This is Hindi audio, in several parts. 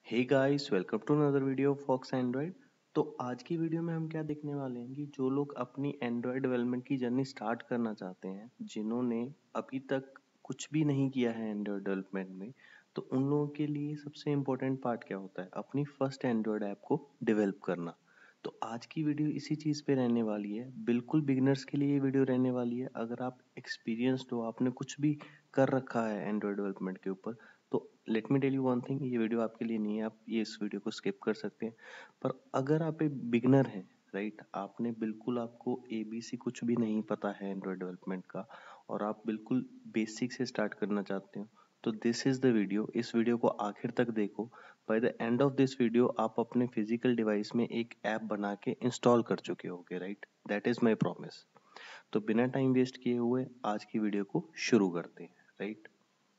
Hey guys, welcome to another video of Fox Android. तो आज की वीडियो में हम क्या देखने वाले हैं कि जो लोग अपनी एंड्रॉयड डेवलपमेंट की जर्नी स्टार्ट करना चाहते हैं, जिन्होंने अभी तक कुछ भी नहीं किया है एंड्रॉयड डेवलपमेंट में, तो उन लोगों के लिए सबसे इम्पोर्टेंट पार्ट क्या होता है? अपनी फर्स्ट एंड्रॉयड ऐप को डेवलप करना। तो आज की वीडियो इसी चीज़ पे रहने वाली है। बिल्कुल बिगिनर्स के लिए ये वीडियो रहने वाली है। अगर आप एक्सपीरियंस्ड हो, आपने कुछ भी कर रखा है एंड्रॉयड डेवलपमेंट के ऊपर, तो let me tell you one thing, ये वीडियो आपके लिए नहीं है। आप ये इस वीडियो को स्किप कर सकते हैं। पर अगर आप एक बिगनर हैं, राइट, आपने बिल्कुल, आपको एबीसी कुछ भी नहीं पता है एंड्रॉयड डेवलपमेंट का, और आप बिल्कुल बेसिक से स्टार्ट करना चाहते हो, तो दिस इज द वीडियो। इस वीडियो को आखिर तक देखो। By the end of this video आप अपने फिजिकल डिवाइस में एक ऐप बना के इंस्टॉल कर चुके होगे, right? That is my promise. तो बिना टाइम वेस्ट किए हुए आज की वीडियो को शुरू करते हैं, राइट?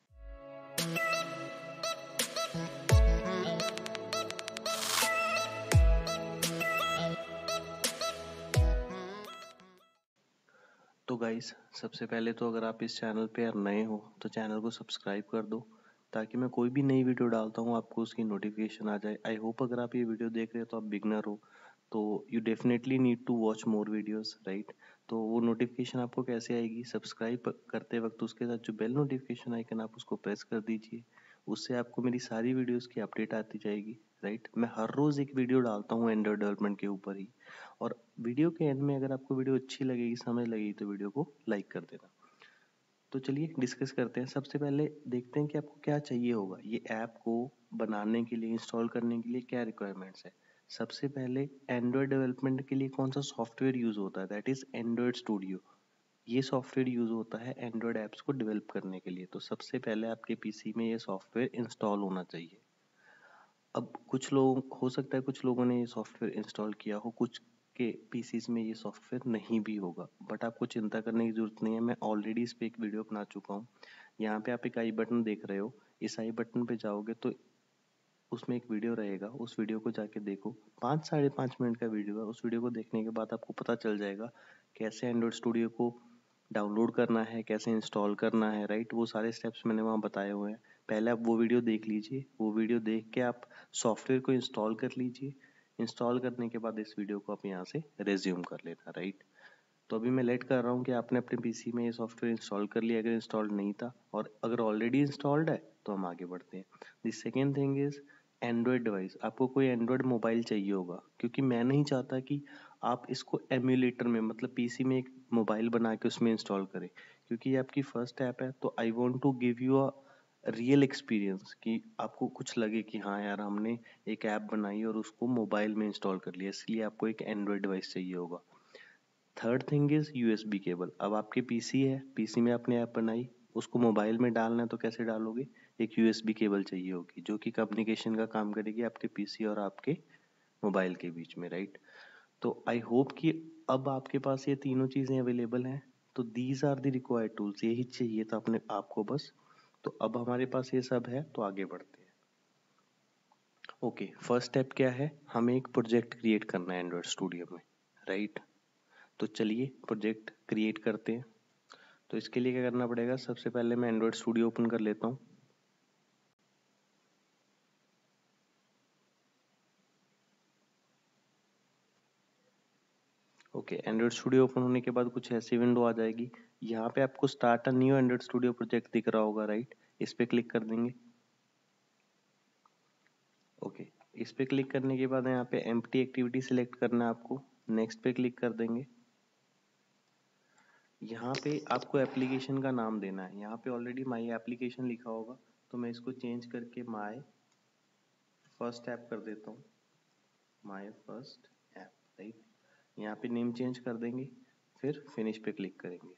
तो गाइस, सबसे पहले तो अगर आप इस चैनल पे नए हो तो चैनल को सब्सक्राइब कर दो, ताकि मैं कोई भी नई वीडियो डालता हूँ आपको उसकी नोटिफिकेशन आ जाए। आई होप अगर आप ये वीडियो देख रहे हो तो आप बिगनर हो, तो you definitely need to watch more videos, right? तो वो नोटिफिकेशन आपको कैसे आएगी? सब्सक्राइब करते वक्त उसके साथ जो बेल नोटिफिकेशन आइकन, आप उसको प्रेस कर दीजिए। उससे आपको मेरी सारी वीडियोस की अपडेट आती जाएगी, राइट? मैं हर रोज़ एक वीडियो डालता हूँ एंड्रॉयड डेवलपमेंट के ऊपर ही। और वीडियो के एंड में अगर आपको वीडियो अच्छी लगेगी, समझ लगेगी, तो वीडियो को लाइक कर देना। तो चलिए डिस्कस करते हैं। सबसे पहले देखते हैं कि आपको क्या चाहिए होगा ये ऐप को बनाने के लिए, इंस्टॉल करने के लिए क्या रिक्वायरमेंट्स है। सबसे पहले एंड्रॉयड डेवलपमेंट के लिए कौन सा सॉफ्टवेयर यूज होता है? That is Android studio. ये सॉफ्टवेयर यूज होता है एंड्रॉयड ऐप्स को डेवलप करने के लिए। तो सबसे पहले आपके पीसी में ये सॉफ्टवेयर इंस्टॉल होना चाहिए। अब कुछ लोग, हो सकता है कुछ लोगों ने ये सॉफ्टवेयर इंस्टॉल किया हो, कुछ के पीसीज में ये सॉफ्टवेयर नहीं भी होगा, बट आपको चिंता करने की ज़रूरत नहीं है। मैं ऑलरेडी इस पे एक वीडियो बना चुका हूँ। यहाँ पे आप एक आई बटन देख रहे हो, इस आई बटन पे जाओगे तो उसमें एक वीडियो रहेगा, उस वीडियो को जाके देखो। 5 साढ़े 5 मिनट का वीडियो है। उस वीडियो को देखने के बाद आपको पता चल जाएगा कैसे एंड्रॉयड स्टूडियो को डाउनलोड करना है, कैसे इंस्टॉल करना है, राइट? वो सारे स्टेप्स मैंने वहाँ बताए हुए हैं। पहले आप वो वीडियो देख लीजिए। वो वीडियो देख के आप सॉफ्टवेयर को इंस्टॉल कर लीजिए। इंस्टॉल करने के बाद इस वीडियो को आप यहाँ से रेज्यूम कर लेना, राइट? तो अभी मैं लेट कर रहा हूँ कि आपने अपने पीसी में ये सॉफ्टवेयर इंस्टॉल कर लिया, अगर इंस्टॉल्ड नहीं था, और अगर ऑलरेडी इंस्टॉल्ड है तो हम आगे बढ़ते हैं। The second thing is Android device. आपको कोई एंड्रॉयड मोबाइल चाहिए होगा, क्योंकि मैं नहीं चाहता कि आप इसको एम्यूलेटर में, मतलब पीसी में एक मोबाइल बना के उसमें इंस्टॉल करें, क्योंकि ये आपकी फर्स्ट ऐप है। तो I want to give you a real experience, कि आपको कुछ लगे कि हाँ यार, हमने एक ऐप बनाई और उसको मोबाइल में इंस्टॉल कर लिया, इसलिए आपको एक एंड्रॉयड डिवाइस चाहिए होगा। Third thing is USB cable. अब आपके पीसी है, पीसी में आपने ऐप बनाई, उसको मोबाइल में डालना है तो कैसे डालोगे? एक यूएसबी केबल चाहिए होगी, जो कि कम्युनिकेशन का काम करेगी आपके पीसी और आपके मोबाइल के बीच में, राइट? तो आई होप कि अब आपके पास ये तीनों चीज़ें अवेलेबल हैं। तो these are the required tools. यही चाहिए था अपने आपको बस। तो अब हमारे पास ये सब है, तो आगे बढ़ते हैं। ओके, फर्स्ट स्टेप क्या है? हमें एक प्रोजेक्ट क्रिएट करना है एंड्रॉयड स्टूडियो में, राइट? तो चलिए प्रोजेक्ट क्रिएट करते हैं। तो इसके लिए क्या करना पड़ेगा? सबसे पहले मैं एंड्रॉयड स्टूडियो ओपन कर लेता हूँ। ओके, एंड्रॉयड स्टूडियो ओपन होने के बाद कुछ ऐसी विंडो आ जाएगी। यहाँ पे आपको start a new Android studio project दिख रहा होगा, राइट? इस पे क्लिक कर देंगे। ओके, इस पे क्लिक करने के बाद यहाँ पे एम्प्टी एक्टिविटी सिलेक्ट करना है आपको। नेक्स्ट पे क्लिक कर देंगे। यहाँ पे आपको एप्लीकेशन का नाम देना है। यहाँ पे ऑलरेडी माई एप्लीकेशन लिखा होगा, तो मैं इसको चेंज करके माई फर्स्ट ऐप कर देता हूँ। My first app, right? यहाँ पे नेम चेंज कर देंगे, फिर फिनिश पे क्लिक करेंगे।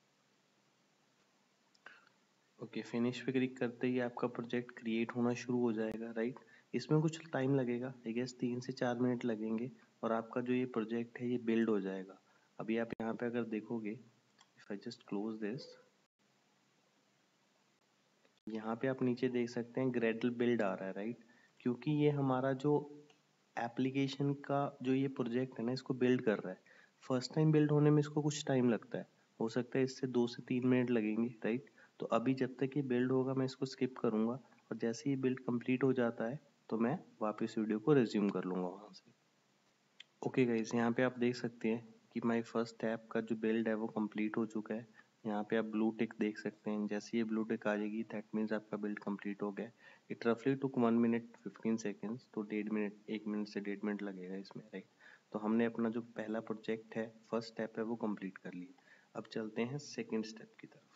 ओके, फिनिश पे क्लिक करते ही आपका प्रोजेक्ट क्रिएट होना शुरू हो जाएगा, राइट? इसमें कुछ टाइम लगेगा, आई गेस 3 से 4 मिनट लगेंगे, और आपका जो ये प्रोजेक्ट है ये बिल्ड हो जाएगा। अभी आप यहाँ पे अगर देखोगे, if I just close this, यहाँ पे आप नीचे देख सकते हैं ग्रेडल बिल्ड आ रहा है, राइट? क्योंकि ये हमारा जो एप्लीकेशन का जो ये प्रोजेक्ट है ना, इसको बिल्ड कर रहा है। फर्स्ट टाइम बिल्ड होने में इसको कुछ टाइम लगता है, हो सकता है इससे 2 से 3 मिनट लगेंगे, राइट? तो अभी जब तक ये बिल्ड होगा मैं इसको स्किप करूँगा, और जैसे ही बिल्ड कंप्लीट हो जाता है तो मैं वापस वीडियो को रिज्यूम कर लूँगा वहाँ से। ओके गाइस, यहाँ पे आप देख सकते हैं कि माय फर्स्ट ऐप का जो बिल्ड है वो कंप्लीट हो चुका है। यहाँ पे आप ब्लू टिक देख सकते हैं। जैसे ये ब्लू टिक आ जाएगी दैट मीन्स आपका बिल्ड कंप्लीट हो गया। इट रफली टुक 1 मिनट 15 सेकेंड्स, तो 1.5 मिनट, 1 मिनट से 1.5 मिनट लगेगा इसमें, राइट। तो हमने अपना जो पहला प्रोजेक्ट है, फर्स्ट स्टेप है, वो कंप्लीट कर लिया। अब चलते हैं सेकेंड स्टेप की तरफ।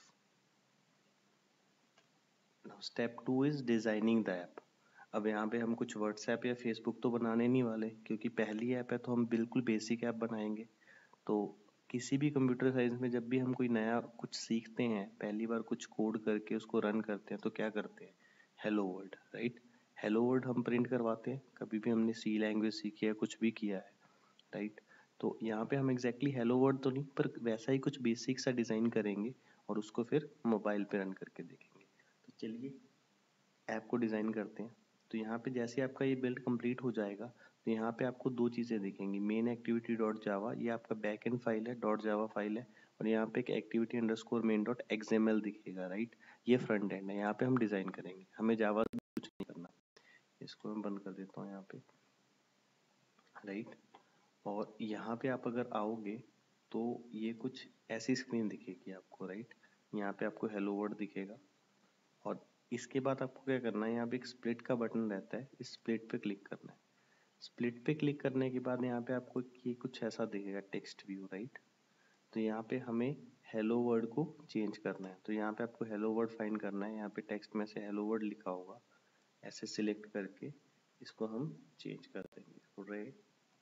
Step 2 is designing the app. अब यहाँ पे हम कुछ व्हाट्सएप या फेसबुक तो बनाने नहीं वाले, क्योंकि पहली ऐप है तो हम बिल्कुल बेसिक ऐप बनाएंगे। तो किसी भी कंप्यूटर साइंस में जब भी हम कोई नया कुछ सीखते हैं, पहली बार कुछ कोड करके उसको रन करते हैं, तो क्या करते हैं, hello world, right. Hello world हम प्रिंट करवाते हैं, कभी भी हमने सी लैंग्वेज सीखी है, कुछ भी किया है, राइट। तो यहाँ पे हम एग्जैक्टली हेलो वर्ल्ड तो नहीं, पर वैसा ही कुछ बेसिक सा डिज़ाइन करेंगे और उसको फिर मोबाइल पे रन करके देखेंगे। तो चलिए ऐप को डिज़ाइन करते हैं। तो यहाँ पे जैसे आपका ये बिल्ड कंप्लीट हो जाएगा, तो यहाँ पे आपको दो चीज़ें दिखेंगी, मेन एक्टिविटी डॉट जावा, ये आपका बैक एंड फाइल है, डॉट जावा फाइल है, और यहाँ पे एक activity underscore main dot XML दिखेगा, राइट। ये फ्रंट एंड है, यहाँ पे हम डिज़ाइन करेंगे, हमें जावा कुछ नहीं करना। इसको मैं बंद कर देता हूँ यहाँ पे, राइट। और यहाँ पे आप अगर आओगे तो ये कुछ ऐसी स्क्रीन दिखेगी आपको, राइट। यहाँ पे आपको हेलो वर्ल्ड दिखेगा, और इसके बाद आपको क्या करना है, यहाँ पे एक स्प्लिट का बटन रहता है, इस स्प्लिट पे क्लिक करना है। स्प्लिट पे क्लिक करने के बाद यहाँ पे आपको ये कुछ ऐसा दिखेगा, टेक्स्ट व्यू, राइट। तो यहाँ पे हमें हेलो वर्ड को चेंज करना है। तो यहाँ पे आपको हेलो वर्ड फाइंड करना है, यहाँ पे टेक्स्ट में से हेलो वर्ड लिखा होगा, ऐसे सिलेक्ट करके इसको हम चेंज कर देंगे, रेड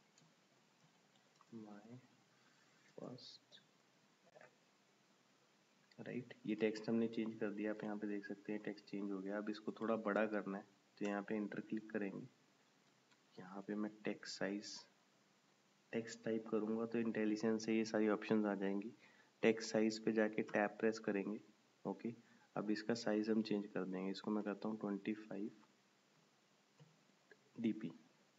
माय फर्स्ट, राइट। ये टेक्स्ट हमने चेंज कर दिया, आप यहाँ पे देख सकते हैं टेक्स्ट चेंज हो गया। अब इसको थोड़ा बड़ा करना है, तो यहाँ पे इंटर क्लिक करेंगे। यहाँ पे मैं टेक्स्ट टाइप करूँगा तो इंटेलिजेंस से ये सारी ऑप्शंस आ जाएंगी। टेक्स्ट साइज पे जाके टैब प्रेस करेंगे, ओके। अब इसका साइज हम चेंज कर देंगे, इसको मैं करता हूँ 25 dp।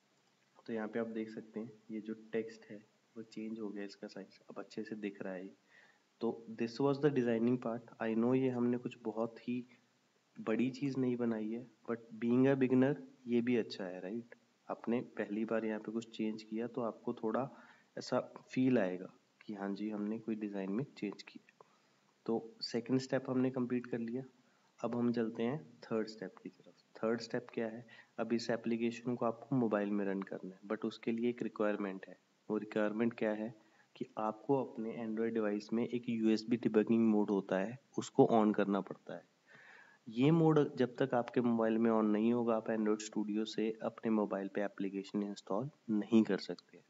तो यहाँ पे आप देख सकते हैं ये जो टेक्स्ट है वो चेंज हो गया, इसका साइज अब अच्छे से दिख रहा है। तो this was the designing part. I know ये हमने कुछ बहुत ही बड़ी चीज़ नहीं बनाई है, बट बीइंग अ बिगिनर ये भी अच्छा है, राइट। आपने पहली बार यहाँ पे कुछ चेंज किया तो आपको थोड़ा ऐसा फील आएगा कि हाँ जी हमने कोई डिज़ाइन में चेंज किया। तो सेकंड स्टेप हमने कंप्लीट कर लिया। अब हम चलते हैं थर्ड स्टेप की तरफ। थर्ड स्टेप क्या है, अब इस एप्लीकेशन को आपको मोबाइल में रन करना है, बट उसके लिए एक रिक्वायरमेंट है। वो रिक्वायरमेंट क्या है कि आपको अपने एंड्रॉयड डिवाइस में एक यूएसबी डिबगिंग मोड होता है, उसको ऑन करना पड़ता है। ये मोड जब तक आपके मोबाइल में ऑन नहीं होगा, आप एंड्रॉयड स्टूडियो से अपने मोबाइल पे एप्लीकेशन इंस्टॉल नहीं कर सकते।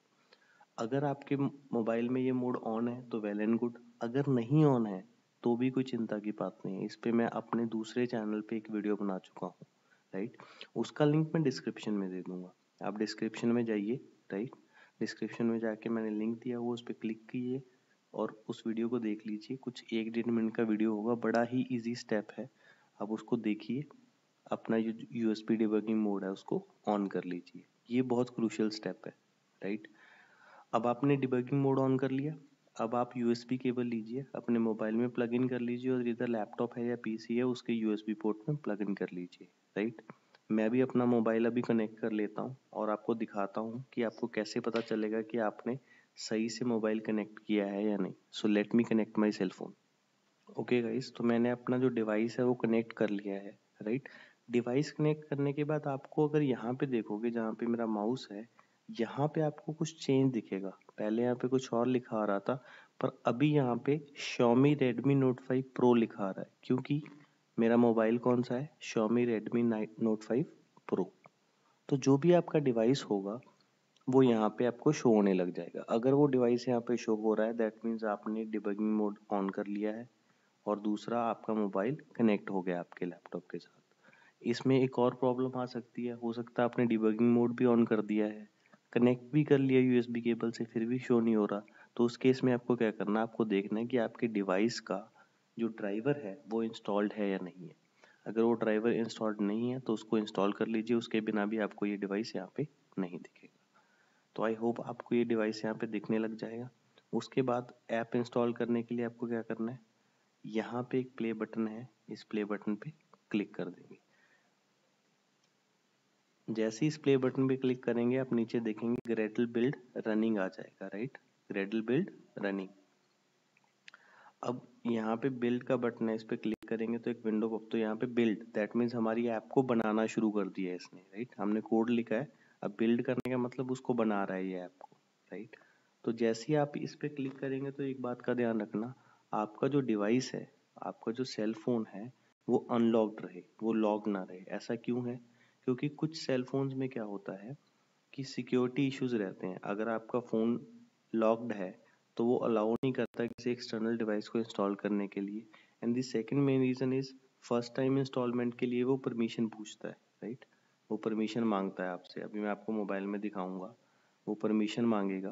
अगर आपके मोबाइल में ये मोड ऑन है तो वेल एंड गुड, अगर नहीं ऑन है तो भी कोई चिंता की बात नहीं है। इस पे मैं अपने दूसरे चैनल पे एक वीडियो बना चुका हूँ, राइट। उसका लिंक मैं डिस्क्रिप्शन में दे दूंगा, आप डिस्क्रिप्शन में जाइए, राइट। डिस्क्रिप्शन में जाके मैंने लिंक दिया हुआ, उस पर क्लिक कीजिए और उस वीडियो को देख लीजिए। कुछ 1-1.5 मिनट का वीडियो होगा, बड़ा ही ईजी स्टेप है, आप उसको देखिए। अपना जो यूएसबी डिबगिंग मोड है उसको ऑन कर लीजिए, ये बहुत क्रूशियल स्टेप है, राइट। अब आपने डिबगिंग मोड ऑन कर लिया। अब आप यूएसबी केबल लीजिए, अपने मोबाइल में प्लग इन कर लीजिए, और इधर लैपटॉप है या पीसी है उसके यूएसबी पोर्ट में प्लग इन कर लीजिए, राइट। मैं भी अपना मोबाइल अभी कनेक्ट कर लेता हूँ और आपको दिखाता हूँ कि आपको कैसे पता चलेगा कि आपने सही से मोबाइल कनेक्ट किया है या नहीं। So let me connect my cell phone. Okay guys, तो मैंने अपना जो डिवाइस है वो कनेक्ट कर लिया है, राइट। डिवाइस कनेक्ट करने के बाद आपको अगर यहाँ पे देखोगे, जहाँ पे मेरा माउस है, यहाँ पे आपको कुछ चेंज दिखेगा। पहले यहाँ पे कुछ और लिखा आ रहा था, पर अभी यहाँ पे Xiaomi Redmi Note 5 Pro लिखा आ रहा है, क्योंकि मेरा मोबाइल कौन सा है, Xiaomi Redmi Note 5 Pro। तो जो भी आपका डिवाइस होगा वो यहाँ पे आपको शो होने लग जाएगा। अगर वो डिवाइस यहाँ पे शो हो रहा है दैट मीन्स आपने डिबगिंग मोड ऑन कर लिया है, और दूसरा आपका मोबाइल कनेक्ट हो गया आपके लैपटॉप के साथ। इसमें एक और प्रॉब्लम आ सकती है, हो सकता है आपने डिबगिंग मोड भी ऑन कर दिया है, कनेक्ट भी कर लिया यूएसबी केबल से, फिर भी शो नहीं हो रहा। तो उस केस में आपको क्या करना है, आपको देखना है कि आपके डिवाइस का जो ड्राइवर है वो इंस्टॉल्ड है या नहीं है। अगर वो ड्राइवर इंस्टॉल्ड नहीं है तो उसको इंस्टॉल कर लीजिए, उसके बिना भी आपको ये डिवाइस यहाँ पे नहीं दिखेगा। तो आई होप आपको ये डिवाइस यहाँ पे दिखने लग जाएगा। उसके बाद ऐप इंस्टॉल करने के लिए आपको क्या करना है, यहाँ पे एक प्ले बटन है, इस प्ले बटन पे क्लिक कर देंगे। जैसे ही इस प्ले बटन पे क्लिक करेंगे आप नीचे देखेंगे ग्रेडल बिल्ड रनिंग आ जाएगा, राइट, ग्रेडल बिल्ड रनिंग। अब यहाँ पे बिल्ड का बटन है, इस पे क्लिक करेंगे तो एक विंडो, तो यहाँ पे बिल्ड, दैट मीन्स हमारी ऐप को बनाना शुरू कर दिया है इसने, राइट, हमने कोड लिखा है, अब बिल्ड करने का मतलब उसको बना रहा है ये ऐप को, राइट। तो जैसे ही आप इस पे क्लिक करेंगे तो एक बात का ध्यान रखना, आपका जो डिवाइस है, आपका जो सेल फोन है वो अनलॉक्ड रहे, वो लॉक ना रहे। ऐसा क्यों है? क्योंकि कुछ सेल फोन्स में क्या होता है कि सिक्योरिटी इश्यूज रहते हैं। अगर आपका फ़ोन लॉक्ड है तो वो अलाउ नहीं करता किसी एक्सटर्नल डिवाइस को इंस्टॉल करने के लिए। And the second main reason is first time installment के लिए वो परमिशन पूछता है, राइट, वो परमिशन मांगता है आपसे। अभी मैं आपको मोबाइल में दिखाऊंगा, वो परमिशन मांगेगा।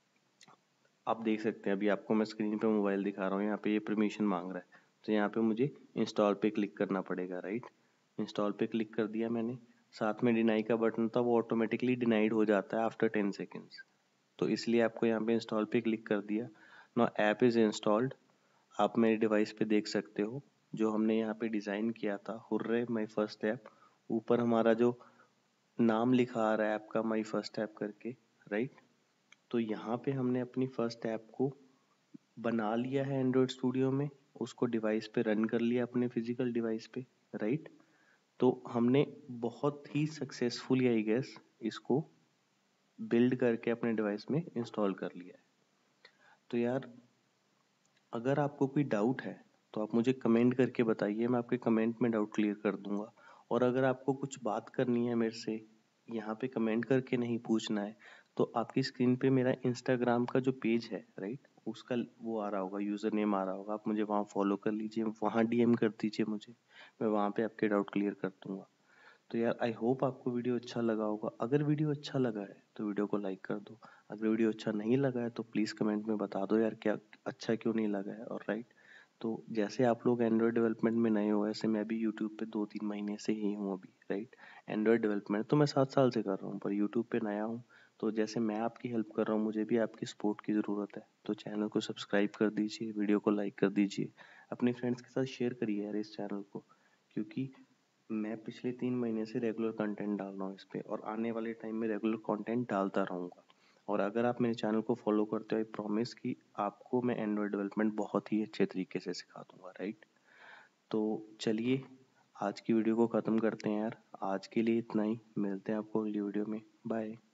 आप देख सकते हैं अभी आपको मैं स्क्रीन पे मोबाइल दिखा रहा हूँ, यहाँ पे ये परमिशन मांग रहा है, तो यहाँ पे मुझे इंस्टॉल पे क्लिक करना पड़ेगा, राइट। इंस्टॉल पे क्लिक कर दिया मैंने, साथ में डिनाई का बटन था, वो ऑटोमेटिकली डिनाइड हो जाता है आफ्टर 10 सेकेंड्स, तो इसलिए आपको यहाँ पे इंस्टॉल पे क्लिक कर दिया। Now app is installed. आप मेरे डिवाइस पे देख सकते हो जो हमने यहाँ पे डिज़ाइन किया था, हुर्रे माई फर्स्ट ऐप, ऊपर हमारा जो नाम लिखा आ रहा है ऐप का, माई फर्स्ट ऐप करके, राइट। तो यहाँ पे हमने अपनी फर्स्ट ऐप को बना लिया है एंड्रॉयड स्टूडियो में, उसको डिवाइस पे रन कर लिया अपने फिजिकल डिवाइस पे, राइट। तो हमने बहुत ही सक्सेसफुली आई गेस इसको बिल्ड करके अपने डिवाइस में इंस्टॉल कर लिया है। तो यार अगर आपको कोई डाउट है तो आप मुझे कमेंट करके बताइए, मैं आपके कमेंट में डाउट क्लियर कर दूंगा। और अगर आपको कुछ बात करनी है मेरे से, यहाँ पे कमेंट करके नहीं पूछना है, तो आपकी स्क्रीन पे मेरा इंस्टाग्राम का जो पेज है, राइट, उसका वो आ रहा होगा, यूज़र नेम आ रहा होगा, आप मुझे वहाँ फॉलो कर लीजिए, वहाँ डीएम कर दीजिए मुझे, मैं वहाँ पे आपके डाउट क्लियर कर दूंगा। तो यार आई होप आपको वीडियो अच्छा लगा होगा। अगर वीडियो अच्छा लगा है तो वीडियो को लाइक कर दो, अगर वीडियो अच्छा नहीं लगा है तो प्लीज़ कमेंट में बता दो यार क्या अच्छा क्यों नहीं लगा है, और राइट। तो जैसे आप लोग एंड्रॉयड डेवलपमेंट में नए हो, ऐसे मैं भी यूट्यूब पे 2-3 महीने से ही हूँ अभी, राइट। एंड्रॉयड डेवलपमेंट तो मैं 7 साल से कर रहा हूँ, पर यूट्यूब पे नया हूँ। तो जैसे मैं आपकी हेल्प कर रहा हूँ, मुझे भी आपकी सपोर्ट की ज़रूरत है, तो चैनल को सब्सक्राइब कर दीजिए, वीडियो को लाइक कर दीजिए, अपने फ्रेंड्स के साथ शेयर करिए यार इस चैनल को, क्योंकि मैं पिछले 3 महीने से रेगुलर कंटेंट डाल रहा हूँ इस पे, और आने वाले टाइम में रेगुलर कंटेंट डालता रहूँगा। और अगर आप मेरे चैनल को फॉलो करते हो, आई प्रॉमिस कि आपको मैं एंड्रॉयड डेवलपमेंट बहुत ही अच्छे तरीके से सिखा दूंगा, राइट। तो चलिए आज की वीडियो को ख़त्म करते हैं यार, आज के लिए इतना ही, मिलते हैं आपको अगली वीडियो में, बाय।